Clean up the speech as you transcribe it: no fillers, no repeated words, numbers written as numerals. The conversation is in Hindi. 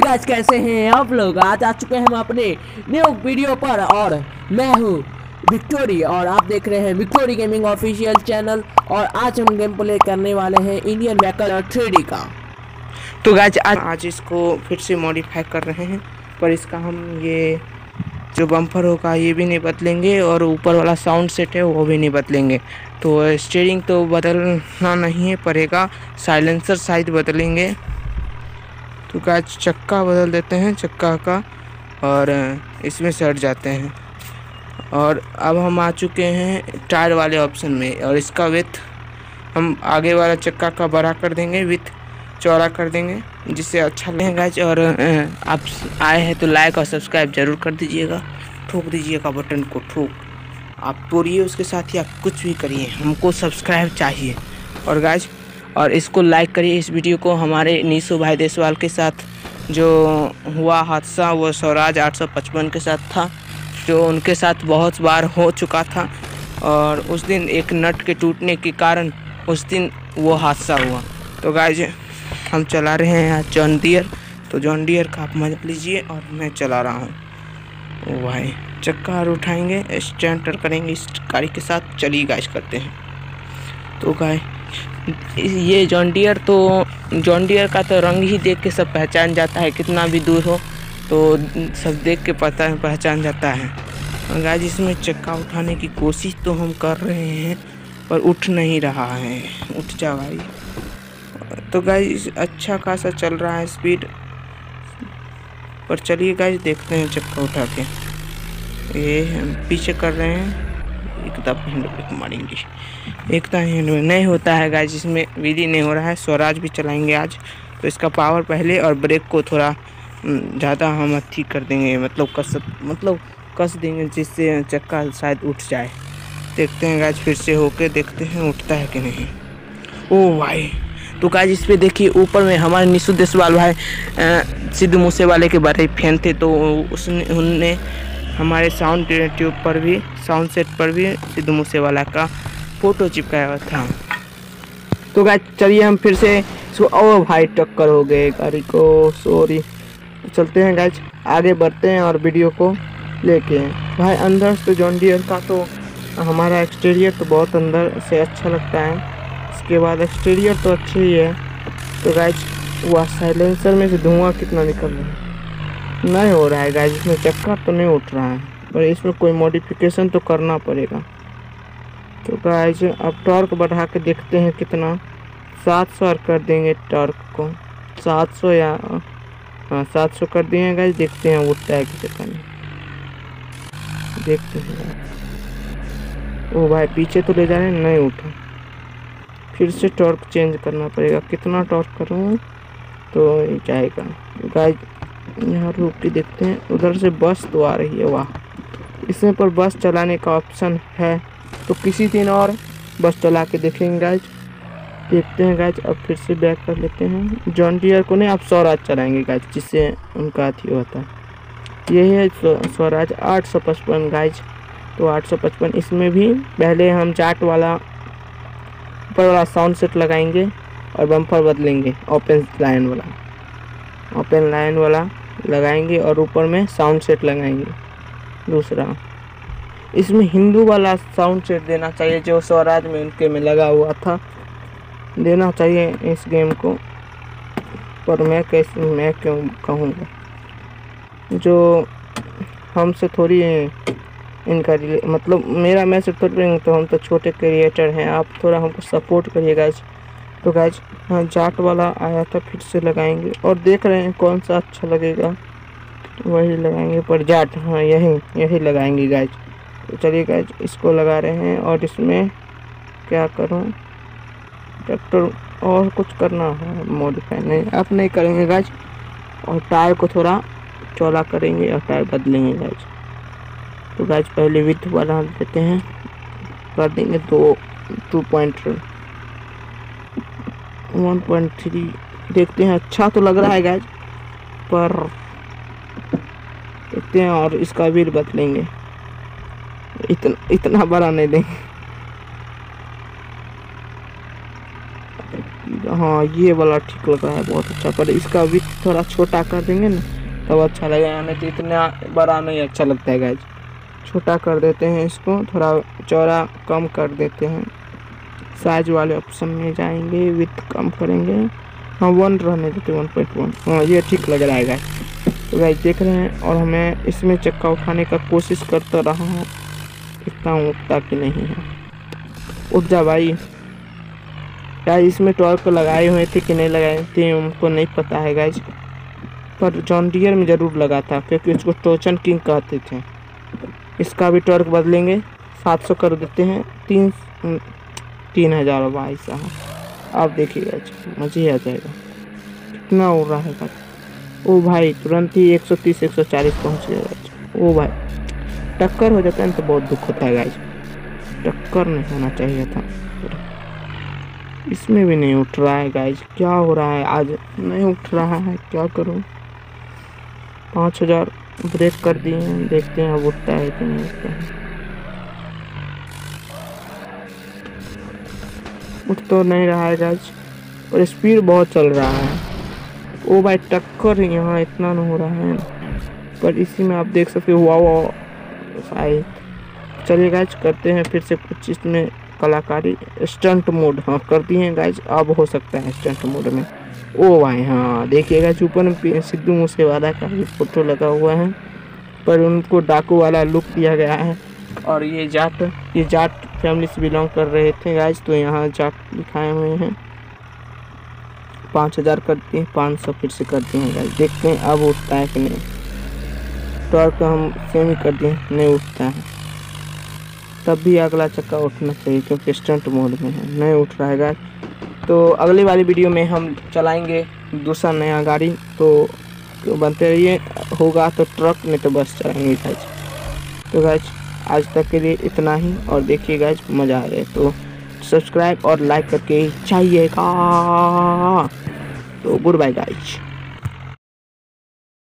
गाइस कैसे हैं आप लोग। आज आ चुके हैं हम अपने न्यू वीडियो पर और मैं हूँ विक्टोरी और आप देख रहे हैं विक्टोरी गेमिंग ऑफिशियल चैनल। और आज हम गेम प्ले करने वाले हैं इंडियन व्हीकल 3D का। तो गाइस आज इसको फिर से मॉडिफाई कर रहे हैं, पर इसका हम ये जो बम्पर होगा ये भी नहीं बदलेंगे और ऊपर वाला साउंड सेट है वो भी नहीं बदलेंगे। तो स्टीयरिंग तो बदलना नहीं है पड़ेगा, साइलेंसर शायद बदलेंगे। तो गाइस चक्का बदल देते हैं चक्का का और इसमें सट जाते हैं। और अब हम आ चुके हैं टायर वाले ऑप्शन में और इसका विथ हम आगे वाला चक्का का बड़ा कर देंगे, विथ चौड़ा कर देंगे जिससे अच्छा लगेगा गाइस। और आप आए हैं तो लाइक और सब्सक्राइब जरूर कर दीजिएगा, ठोक दीजिएगा बटन को, ठोक आप तोड़िए उसके साथ ही आप कुछ भी करिए, हमको सब्सक्राइब चाहिए। और गाइस और इसको लाइक करिए इस वीडियो को। हमारे नीशू भाई देसवाल के साथ जो हुआ हादसा वो स्वराज 855 के साथ था, जो उनके साथ बहुत बार हो चुका था। और उस दिन एक नट के टूटने के कारण उस दिन वो हादसा हुआ। तो गाइस हम चला रहे हैं आज जॉन डियर, तो जॉन डियर का आप मजा लीजिए और मैं चला रहा हूँ। ओ भाई चक्का और उठाएंगे, स्टैंटर करेंगे इस गाड़ी के साथ। चलिए गाइस करते हैं। तो गाइस ये जॉन डियर, तो जॉन डियर का तो रंग ही देख के सब पहचान जाता है, कितना भी दूर हो तो सब देख के पहचान जाता है। गाइस इसमें चक्का उठाने की कोशिश तो हम कर रहे हैं पर उठ नहीं रहा है। उठ जा भाई। तो गाइस अच्छा खासा चल रहा है स्पीड पर। चलिए गाइस देखते हैं चक्का उठा के। ये हम पीछे कर रहे हैं, एकदम हैंड ब्रेक मारेंगे। एकदम हैंड ब्रेक नहीं होता है गाइस, इसमें विधि नहीं हो रहा है। स्वराज भी चलाएंगे आज, तो इसका पावर पहले और ब्रेक को थोड़ा ज़्यादा हम ठीक कर देंगे, मतलब कस देंगे जिससे चक्का शायद उठ जाए। देखते हैं गाइस फिर से होके देखते हैं उठता है कि नहीं। ओ भाई तो गाइस इस पे देखिए ऊपर में हमारे नीशू देसवाल भाई सिद्धू मूसेवाले के बड़े फैन थे, तो उनने हमारे साउंड ट्यूब पर भी, साउंड सेट पर भी सिद्धू मूसेवाला का फोटो चिपकाया हुआ था। तो गाइस चलिए हम फिर से ओ भाई टक्कर हो गए गाड़ी को, सॉरी। चलते हैं गाइस आगे बढ़ते हैं और वीडियो को लेके भाई अंदर से जॉन डियर का तो हमारा एक्सटीरियर तो बहुत अंदर से अच्छा लगता है। इसके बाद एक्सटीरियर तो अच्छी ही है। तो गाइस वह साइलेंसर में से धुआं कितना निकल रहा है, नहीं हो रहा है गाइस, इसमें चक्का तो नहीं उठ रहा है पर इसमें कोई मॉडिफिकेशन तो करना पड़ेगा। तो गाइस अब टॉर्क बढ़ा के देखते हैं कितना, 700 कर देंगे टॉर्क को, 700 या 700 कर दिए गाइस। देखते हैं उठता है कि चक्का नहीं, देखते हैं। ओ भाई पीछे तो ले जा रहे हैं, नहीं उठा। फिर से टॉर्क चेंज करना पड़ेगा, कितना टॉर्क करूँ तो जाएगा। गाइस यहाँ रुक के देखते हैं, उधर से बस तो आ रही है, वाह। इसमें पर बस चलाने का ऑप्शन है, तो किसी दिन और बस चला के देखेंगे गाइस। देखते हैं गाइस अब फिर से बैक कर लेते हैं। जॉन डियर को नहीं अब स्वराज चलाएंगे गाइस, जिससे उनका अथी होता है। यही है स्वराज 855 गाइस। तो 855 इसमें भी पहले हम जाट वाला ऊपर वाला साउंड सेट लगाएंगे और बम्पर बदलेंगे, ओपन लाइन वाला लगाएंगे और ऊपर में साउंड सेट लगाएंगे दूसरा। इसमें हिंदू वाला साउंड सेट देना चाहिए जो स्वराज में उनके में लगा हुआ था, देना चाहिए इस गेम को। पर मैं क्यों कहूँगा, जो हमसे थोड़ी इनका मतलब मेरा मैसेज थोड़ी, तो हम तो छोटे क्रिएटर हैं, आप थोड़ा हमको सपोर्ट करिए गाइस। तो गाइस हाँ जाट वाला आया था, फिर से लगाएंगे और देख रहे हैं कौन सा अच्छा लगेगा वही लगाएंगे। पर जाट हाँ यही लगाएंगे गाइस। तो चलिए गाइस इसको लगा रहे हैं। और इसमें क्या करूं, ट्रैक्टर और कुछ करना है मॉडिफाई, नहीं अब नहीं करेंगे गाइस। और टायर को थोड़ा चौड़ा करेंगे और टायर बदलेंगे गाइस। तो गाइस पहले विथ बढ़ा देते हैं, कर देंगे 1.3। देखते हैं अच्छा तो लग रहा है गाइस, पर देखते हैं। और इसका व्हील बदलेंगे, इतना बड़ा नहीं देंगे। हाँ ये वाला ठीक लग रहा है, बहुत अच्छा। पर इसका भी थोड़ा छोटा कर देंगे ना तब अच्छा लगेगा, नहीं तो इतना बड़ा नहीं अच्छा लगता है गाइज। छोटा कर देते हैं इसको, थोड़ा चौड़ा कम कर देते हैं। साइज वाले ऑप्शन में जाएंगे, विथ कम करेंगे। हाँ 1 रहने देते, 1.1। हाँ ये ठीक लग रहा है गाइज। तो गाइज देख रहे हैं, और हमें इसमें चक्का उठाने का कोशिश करता रहा हूँ, इतना उठता कि नहीं है। उठ जा भाई। यार इसमें टॉर्क लगाए हुए थे कि नहीं लगाए थे उनको नहीं पता है गाइज, पर जॉन डियर में ज़रूर लगा था क्योंकि उसको टोचन किंग कहते थे। इसका भी टॉर्क बदलेंगे, 700 कर देते हैं। 3000 भाई साहब, आप देखिएगा मज़े आ जाएगा। कितना उड़ रहा है गाइज। ओ भाई तुरंत ही 130 140 पहुँच गया गाइज। ओ भाई टक्कर हो जाता है तो बहुत दुख होता है गाइज, टक्कर नहीं होना चाहिए था। इसमें भी नहीं उठ रहा है गाइज, क्या हो रहा है आज, नहीं उठ रहा है, क्या करूं। 5000 ब्रेक कर दिए हैं, देखते हैं अब उठता है कि नहीं उठता है। उठ तो नहीं रहा है गाइज, और स्पीड बहुत चल रहा है। ओ भाई टक्कर यहाँ इतना नहीं हो रहा है, पर इसी में आप देख सकते हो। वाह शायद चलिए गाइज करते हैं फिर से कुछ इसमें कलाकारी। स्टंट मोड हाँ कर दिए हैं गाइज, अब हो सकता है स्टंट मोड में। ओ भाई हाँ देखिएगा ऊपर में सिद्धू मूसेवाला का भी फोटो लगा हुआ है, पर उनको डाकू वाला लुक दिया गया है। और ये जाट फैमिली से बिलोंग कर रहे थे गाइज, तो यहाँ जाट लिखाए हुए हैं। 5000 करते हैं, 500 फिर से करते हैं गाइज, देखते हैं अब उठता है कि नहीं। टॉर्क हम सेम ही कर दिए, नहीं उठता है। तब भी अगला चक्का उठना चाहिए क्योंकि स्टंट मोड में है, नहीं उठ रहा है गाइस। तो अगली वाली वीडियो में हम चलाएंगे दूसरा नया गाड़ी, तो बनते रहिए। होगा तो ट्रक, नहीं तो बस चलाएंगे गाइस। तो गाइस आज तक के लिए इतना ही, और देखिए गाइस मज़ा आ रहा है तो सब्सक्राइब और लाइक करके चाहिएगा। तो गुड बाय गाइस।